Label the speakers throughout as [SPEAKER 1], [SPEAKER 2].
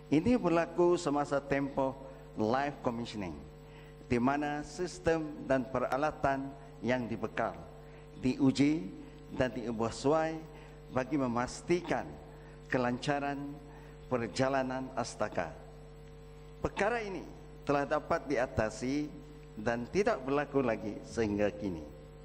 [SPEAKER 1] Ini berlaku semasa tempoh live commissioning, di mana sistem dan peralatan yang dibekal diuji dan diubah sesuai bagi memastikan kelancaran perjalanan Astaka. Perkara ini telah dapat diatasi dan tidak berlaku lagi sehingga kini.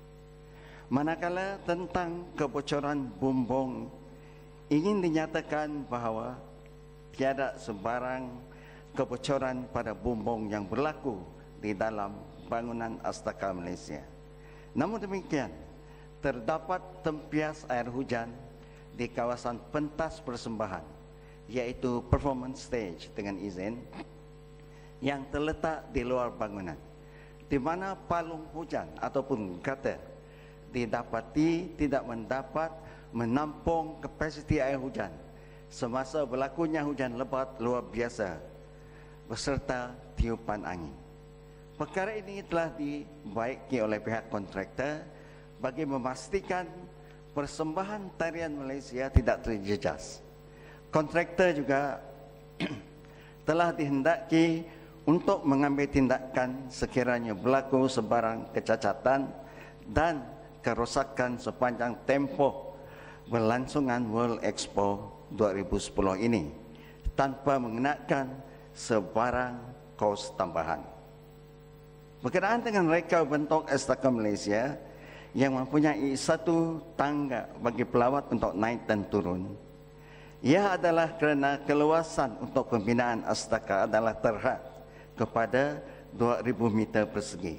[SPEAKER 1] Manakala tentang kebocoran bumbung, ingin dinyatakan bahawa tiada sebarang kebocoran pada bumbung yang berlaku di dalam bangunan Astaka Malaysia. Namun demikian, terdapat tempias air hujan di kawasan pentas persembahan, iaitu performance stage dengan izin, yang terletak di luar bangunan, di mana palung hujan ataupun gutter didapati tidak mendapat menampung kapasiti air hujan semasa berlakunya hujan lebat luar biasa beserta tiupan angin. Perkara ini telah dibaiki oleh pihak kontraktor bagi memastikan persembahan tarian Malaysia tidak terjejas. Kontraktor juga telah dihendaki untuk mengambil tindakan sekiranya berlaku sebarang kecacatan dan kerosakan sepanjang tempoh berlangsungan World Expo 2010 ini tanpa mengenakan sebarang kos tambahan. Berkenaan dengan reka bentuk Astaka Malaysia yang mempunyai satu tangga bagi pelawat untuk naik dan turun, ia adalah kerana keluasan untuk pembinaan Astaka adalah terhad kepada 2000 meter persegi.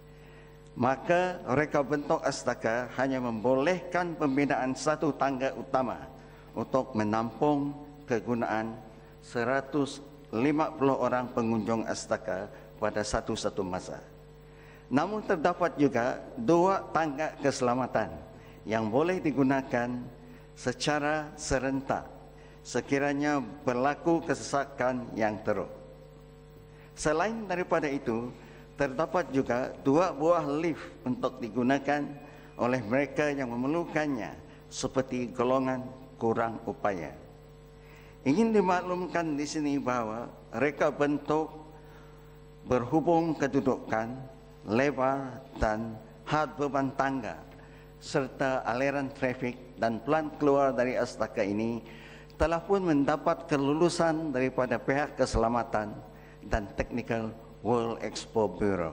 [SPEAKER 1] Maka reka bentuk Astaka hanya membolehkan pembinaan satu tangga utama untuk menampung kegunaan 150 orang pengunjung Astaka pada satu-satu masa. Namun terdapat juga dua tangga keselamatan yang boleh digunakan secara serentak sekiranya berlaku kesesakan yang teruk. Selain daripada itu, terdapat juga dua buah lift untuk digunakan oleh mereka yang memerlukannya seperti golongan kurang upaya. Ingin dimaklumkan di sini bahawa reka bentuk berhubung kedudukan, lebar dan had beban tangga serta aliran trafik dan pelan keluar dari Astaka ini telah pun mendapat kelulusan daripada pihak keselamatan dan teknikal World Expo Bureau.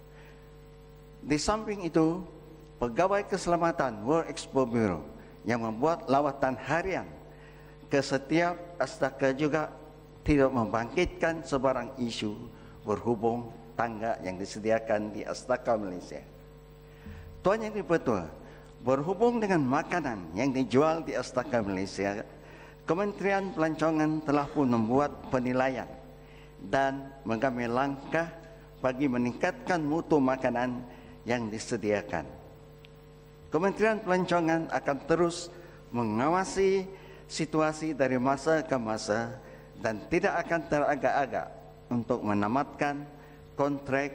[SPEAKER 1] Di samping itu, pegawai keselamatan World Expo Bureau yang membuat lawatan harian ke setiap Astaka juga tidak membangkitkan sebarang isu berhubung tangga yang disediakan di Astaka Malaysia. Tuan Yang Dipertua, berhubung dengan makanan yang dijual di Astaka Malaysia, Kementerian Pelancongan telah pun membuat penilaian dan mengambil langkah bagi meningkatkan mutu makanan yang disediakan. Kementerian Pelancongan akan terus mengawasi situasi dari masa ke masa dan tidak akan teragak-agak untuk menamatkan kontrak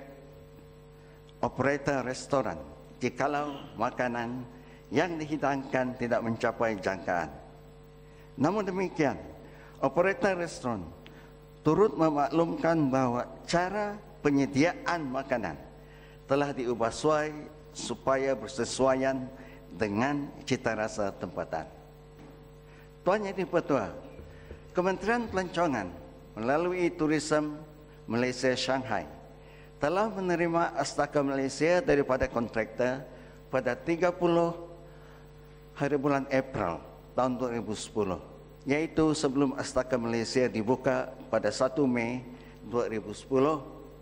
[SPEAKER 1] operator restoran jikalau makanan yang dihidangkan tidak mencapai jangkaan. Namun demikian, operator restoran turut memaklumkan bahawa cara penyediaan makanan telah diubah supaya bersesuaian dengan cita rasa tempatan. Tuan Yang Dipertua, Kementerian Pelancongan melalui Tourism Malaysia Shanghai telah menerima Astaka Malaysia daripada kontraktor pada 30 hari bulan April tahun 2010, iaitu sebelum Astaka Malaysia dibuka pada 1 Mei 2010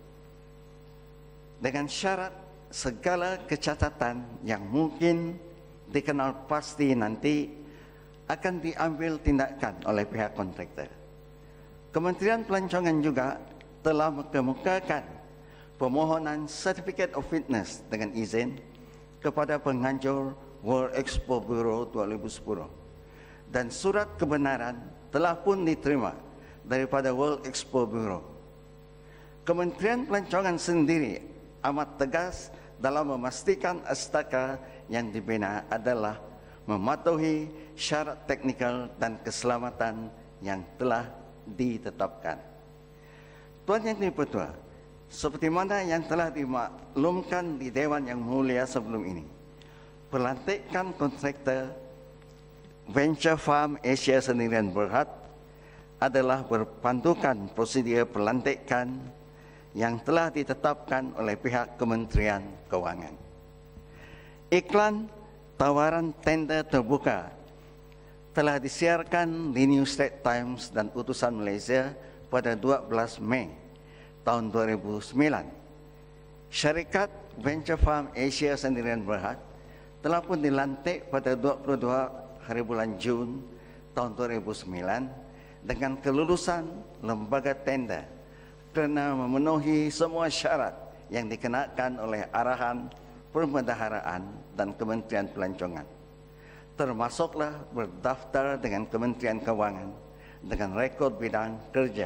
[SPEAKER 1] dengan syarat segala kecacatan yang mungkin dikenal pasti nanti akan diambil tindakan oleh pihak kontraktor. Kementerian Pelancongan juga telah mengemukakan permohonan Certificate of Fitness dengan izin kepada penganjur World Expo Bureau 2010 dan surat kebenaran telah pun diterima daripada World Expo Bureau. Kementerian Pelancongan sendiri amat tegas dalam memastikan Astaka yang dibina adalah mematuhi syarat teknikal dan keselamatan yang telah ditetapkan. Tuan Yang Dipertua, seperti mana yang telah dimaklumkan di Dewan Yang Mulia sebelum ini, pelantikan kontraktor Venture Farm Asia Sdn Bhd adalah berpandukan prosedur pelantikan yang telah ditetapkan oleh pihak Kementerian Keuangan. Iklan tawaran tender terbuka telah disiarkan di New Straits Times dan Utusan Malaysia pada 12 Mei tahun 2009. Syarikat Venture Farm Asia Sdn Bhd telah pun dilantik pada 22 hari bulan Jun tahun 2009 dengan kelulusan lembaga tender kerana memenuhi semua syarat yang dikenakan oleh arahan Perbendaharaan dan Kementerian Pelancongan, termasuklah berdaftar dengan Kementerian Keuangan dengan rekod bidang kerja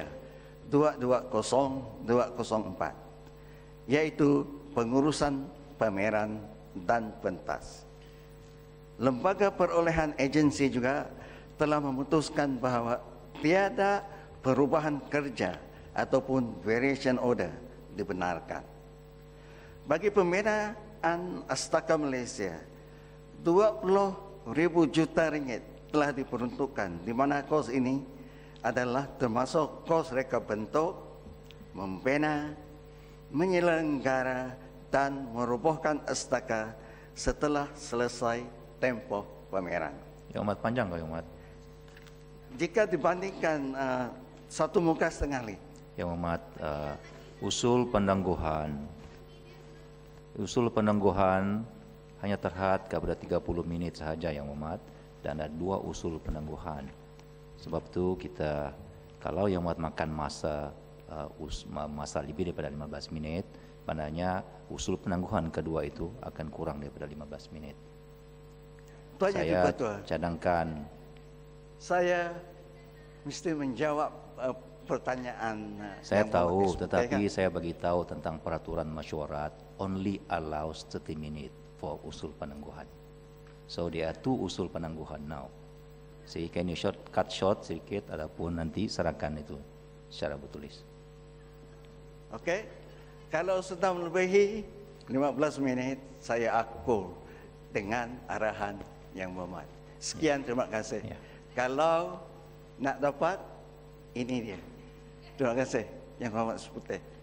[SPEAKER 1] 220204, iaitu pengurusan pameran dan pentas. Lembaga perolehan agensi juga telah memutuskan bahawa tiada perubahan kerja ataupun variation order dibenarkan. Bagi pembinaan Astaka Malaysia, 20,000 juta ringgit telah diperuntukkan, di mana kos ini adalah termasuk kos reka bentuk, membina, menyelenggara dan merobohkan Astaka setelah selesai tempoh pameran.
[SPEAKER 2] Yang Amat panjang kau, Yang Amat.
[SPEAKER 1] Jika dibandingkan 1,5 muka,
[SPEAKER 2] Yang Amat, usul penangguhan hanya terhad kepada 30 minit sahaja, Yang Amat, dan ada 2 usul penangguhan. Sebab itu kita, kalau Yang Amat makan masa lebih daripada 15 minit, maknanya usul penangguhan kedua itu akan kurang daripada 15 minit. Saya cadangkan.
[SPEAKER 1] Saya mesti menjawab pertanyaan.
[SPEAKER 2] Saya tahu, tetapi saya bagi tahu tentang peraturan mesyuarat only allows 30 minutes for usul penangguhan. So there are 2 usul penangguhan now. So can you cut short sedikit, ataupun nanti serahkan itu secara bertulis.
[SPEAKER 1] Okey. Kalau sudah melebihi 15 minit, saya akur dengan arahan Yang Berhormat. Sekian, terima kasih.
[SPEAKER 2] Ya.
[SPEAKER 1] Kalau nak dapat, ini dia. Terima kasih Yang Berhormat Seputih.